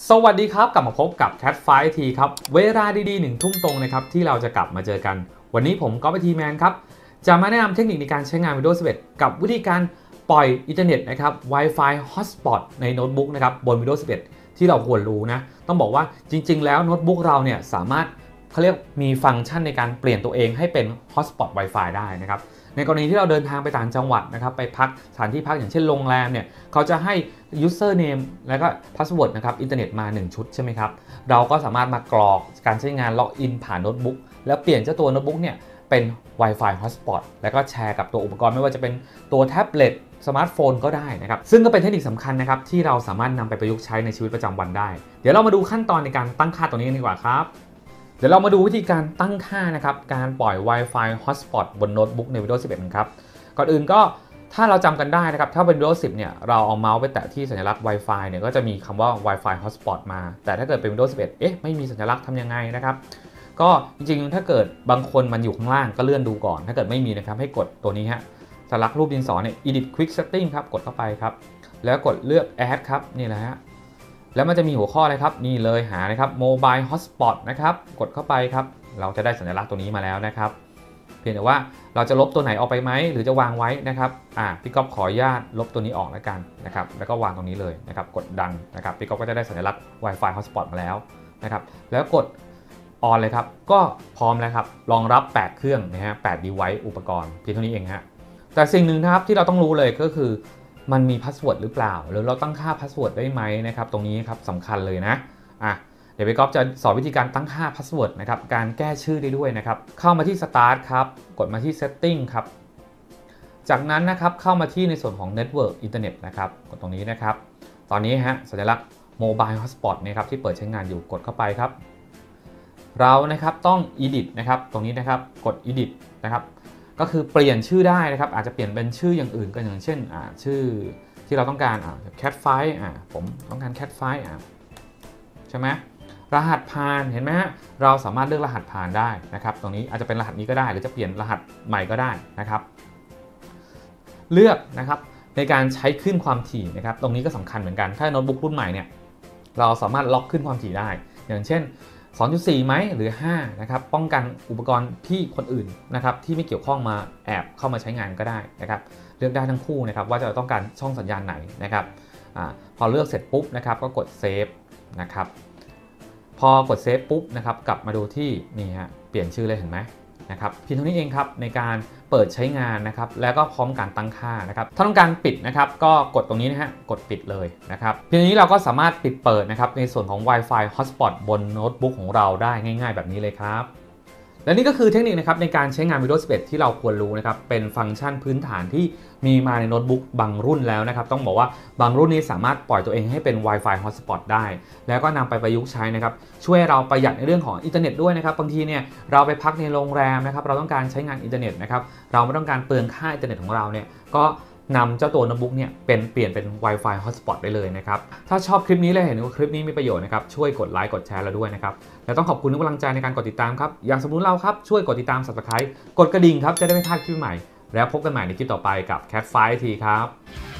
สวัสดีครับกลับมาพบกับ Cat Fight ทีครับเวลาดีๆ1 ทุ่มตรงนะครับที่เราจะกลับมาเจอกันวันนี้ผมก็ไปทีแมนครับจะมาแนะนำเทคนิคในการใช้งาน Windows 11 กับวิธีการปล่อยอินเทอร์เน็ตนะครับ Wi-Fi Hotspot ในโน้ตบุ๊กนะครับบน Windows 11 ที่เราควรรู้นะต้องบอกว่าจริงๆแล้วโน้ตบุ๊กเราเนี่ยสามารถเขาเรียกมีฟังก์ชันในการเปลี่ยนตัวเองให้เป็น Hotspot Wi-Fi ได้นะครับในกรณีที่เราเดินทางไปต่างจังหวัดนะครับไปพักสถานที่พักอย่างเช่นโรงแรมเนี่ยเขาจะให้ username แล้วก็ password นะครับอินเทอร์เน็ตมา1ชุดใช่ไหมครับเราก็สามารถมากรอกการใช้งานล็อกอินผ่านโน้ตบุ๊กแล้วเปลี่ยนเจ้าตัวโน้ตบุ๊กเนี่ยเป็น Wi-Fi Hotspot แล้วก็แชร์กับตัวอุปกรณ์ไม่ว่าจะเป็นตัวแท็บเล็ตสมาร์ทโฟนก็ได้นะครับซึ่งก็เป็นเทคนิคสำคัญนะครับที่เราสามารถนำไปประยุกต์ใช้ในชีวิตประจำวันได้เดี๋ยวเรามาดูขั้นตอนในการตั้งค่าตรงนี้กันดีกว่าครับเดี๋ยวเรามาดูวิธีการตั้งค่านะครับการปล่อย Wi-Fi Hotspot บนโน้ตบุ๊กใน Windows 11 ครับก่อนอื่นก็ถ้าเราจำกันได้นะครับถ้าเป็น Windows 10 เนี่ยเราเอาเมาส์ไปแตะที่สัญลักษณ์ Wi-Fi เนี่ยก็จะมีคำว่า Wi-Fi Hotspot มาแต่ถ้าเกิดเป็น Windows 11 ไม่มีสัญลักษณ์ทำยังไงนะครับก็จริงๆถ้าเกิดบางคนมันอยู่ข้างล่างก็เลื่อนดูก่อนถ้าเกิดไม่มีนะครับให้กดตัวนี้ฮะสัญลักษณ์รูปดินสอเนี่ย Edit Quick Setting ครับกดเข้าไปครับแล้วกดเลือก Add ครับนี่แหละฮะแล้วมันจะมีหัวข้ออะไรครับนี่เลยหานะครับ Mobile Hotspot นะครับกดเข้าไปครับเราจะได้สัญลักษณ์ตัวนี้มาแล้วนะครับเพียงแต่ว่าเราจะลบตัวไหนออกไปไหมหรือจะวางไว้นะครับพี่ก๊อฟขออนุญาตลบตัวนี้ออกแล้วกันนะครับแล้วก็วางตรงนี้เลยนะครับกดดันนะครับพี่ก๊อฟก็จะได้สัญลักษณ์ Wi-Fi Hotspot มาแล้วนะครับแล้วกด on เลยครับก็พร้อมแล้วครับรองรับ8เครื่องนะฮะ8 device อุปกรณ์เพียงเท่านี้เองฮะแต่สิ่งหนึ่งนะครับที่เราต้องรู้เลยก็คือมันมีพาสเวิร์ดหรือเปล่าหรือเราตั้งค่าพาสเวิร์ดได้ไหมนะครับตรงนี้ครับสำคัญเลยนะเดี๋ยวพี่ก๊อฟจะสอนวิธีการตั้งค่าพาสเวิร์ดนะครับการแก้ชื่อได้ด้วยนะครับเข้ามาที่ Start ครับกดมาที่ Setting ครับจากนั้นนะครับเข้ามาที่ในส่วนของ Network Internet นะครับกดตรงนี้นะครับตอนนี้ฮะสัญลักษณ์ Mobile Hotspot เนี่ยครับที่เปิดใช้งานอยู่กดเข้าไปครับเรานะครับต้อง Edit นะครับตรงนี้นะครับกด Edit นะครับก็คือเปลี่ยนชื่อได้นะครับอาจจะเปลี่ยนเป็นชื่ออย่างอื่นก็อย่างเช่นชื่อที่เราต้องการCat Fightผมต้องการ Cat Fightใช่ไหมรหัสผ่านเห็นไหมฮะเราสามารถเลือกรหัสผ่านได้นะครับตรงนี้อาจจะเป็นรหัสนี้ก็ได้หรือจะเปลี่ยนรหัสใหม่ก็ได้นะครับเลือกนะครับในการใช้คลื่นความถี่นะครับตรงนี้ก็สำคัญเหมือนกันถ้าโน้ตบุ๊กรุ่นใหม่เนี่ยเราสามารถล็อกคลื่นความถี่ได้อย่างเช่น 2.4 ไหมหรือ5นะครับป้องกันอุปกรณ์ที่คนอื่นนะครับที่ไม่เกี่ยวข้องมาแอบเข้ามาใช้งานก็ได้นะครับเลือกได้ทั้งคู่นะครับว่าจะต้องการช่องสัญญาณไหนนะครับพอเลือกเสร็จปุ๊บนะครับก็กดเซฟนะครับพอกดเซฟปุ๊บนะครับกลับมาดูที่นี่ฮะเปลี่ยนชื่อเลยเห็นไหมนะครับเพียงเท่านี้เองครับในการเปิดใช้งานนะครับแล้วก็พร้อมการตั้งค่านะครับถ้าต้องการปิดนะครับก็กดตรงนี้นะฮะกดปิดเลยนะครับเพียงนี้เราก็สามารถปิดเปิดนะครับในส่วนของ Wi-Fi Hotspot บนโน้ตบุ๊กของเราได้ง่ายๆแบบนี้เลยครับและนี่ก็คือเทคนิคนะครับในการใช้งาน Windows 11 ที่เราควรรู้นะครับเป็นฟังก์ชันพื้นฐานที่มีมาในโน้ตบุ๊กบางรุ่นแล้วนะครับต้องบอกว่าบางรุ่นนี้สามารถปล่อยตัวเองให้เป็น Wi-Fi Hotspot ได้แล้วก็นำไปประยุกต์ใช้นะครับช่วยเราประหยัดในเรื่องของอินเทอร์เน็ตด้วยนะครับบางทีเนี่ยเราไปพักในโรงแรมนะครับเราต้องการใช้งานอินเทอร์เน็ตนะครับเราไม่ต้องการเปลืองค่าอินเทอร์เน็ตของเราเนี่ยก็นำเจ้าตัวโน้ตบุ๊กเนี่ยเปลี่ยนเป็น Wi-Fi Hotspot ได้เลยนะครับถ้าชอบคลิปนี้และเห็นว่าคลิปนี้มีประโยชน์นะครับช่วยกดไลค์กดแชร์เราด้วยนะครับและต้องขอบคุณทุกกำลังใจในการกดติดตามครับอย่างสมมุติเราครับช่วยกดติดตาม Subscribe กดกระดิ่งครับจะได้ไม่พลาดคลิปใหม่แล้วพบกันใหม่ในคลิปต่อไปกับ Cat Fight ทีครับ